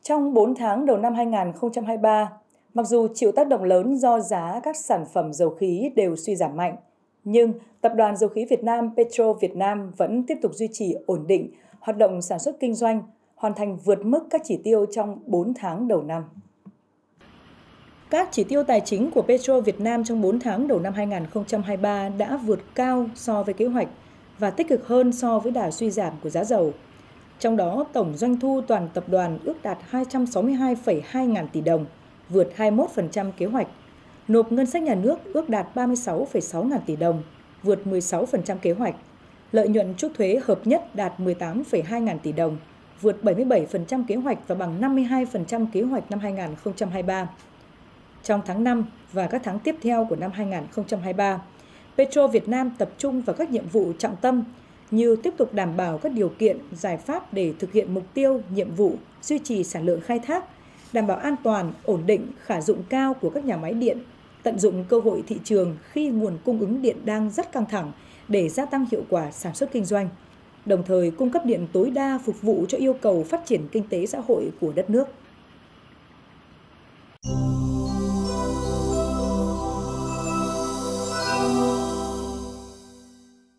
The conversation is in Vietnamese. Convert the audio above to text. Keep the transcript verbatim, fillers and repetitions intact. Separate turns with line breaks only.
Trong bốn tháng đầu năm hai nghìn không trăm hai mươi ba, mặc dù chịu tác động lớn do giá các sản phẩm dầu khí đều suy giảm mạnh, nhưng Tập đoàn Dầu khí Việt Nam Petro Việt Nam vẫn tiếp tục duy trì ổn định hoạt động sản xuất kinh doanh, hoàn thành vượt mức các chỉ tiêu trong bốn tháng đầu năm. Các chỉ tiêu tài chính của Petro Việt Nam trong bốn tháng đầu năm hai nghìn không trăm hai mươi ba đã vượt cao so với kế hoạch và tích cực hơn so với đà suy giảm của giá dầu. Trong đó, tổng doanh thu toàn tập đoàn ước đạt hai trăm sáu mươi hai phẩy hai ngàn tỷ đồng, vượt hai mươi mốt phần trăm kế hoạch. Nộp ngân sách nhà nước ước đạt ba mươi sáu phẩy sáu ngàn tỷ đồng, vượt mười sáu phần trăm kế hoạch. Lợi nhuận trước thuế hợp nhất đạt mười tám phẩy hai ngàn tỷ đồng, vượt bảy mươi bảy phần trăm kế hoạch và bằng năm mươi hai phần trăm kế hoạch năm hai nghìn không trăm hai mươi ba. Trong tháng năm và các tháng tiếp theo của năm hai nghìn không trăm hai mươi ba, Petro Việt Nam tập trung vào các nhiệm vụ trọng tâm như tiếp tục đảm bảo các điều kiện, giải pháp để thực hiện mục tiêu, nhiệm vụ, duy trì sản lượng khai thác, đảm bảo an toàn, ổn định, khả dụng cao của các nhà máy điện, tận dụng cơ hội thị trường khi nguồn cung ứng điện đang rất căng thẳng để gia tăng hiệu quả sản xuất kinh doanh, đồng thời cung cấp điện tối đa phục vụ cho yêu cầu phát triển kinh tế xã hội của đất nước.